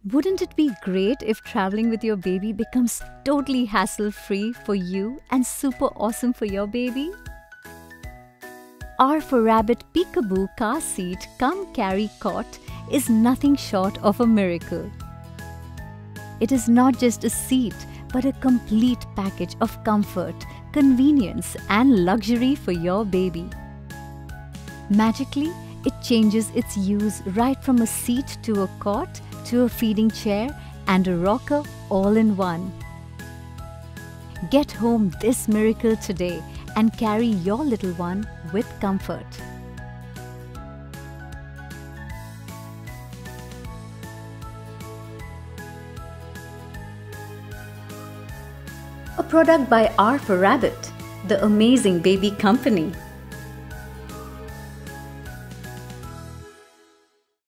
Wouldn't it be great if traveling with your baby becomes totally hassle-free for you and super awesome for your baby? R for Rabbit Peekaboo car seat cum carry cot is nothing short of a miracle. It is not just a seat, but a complete package of comfort, convenience, and luxury for your baby. Magically, it changes its use right from a seat to a cot, to a feeding chair, and a rocker all in one. Get home this miracle today and carry your little one with comfort. A product by R for Rabbit, the amazing baby company.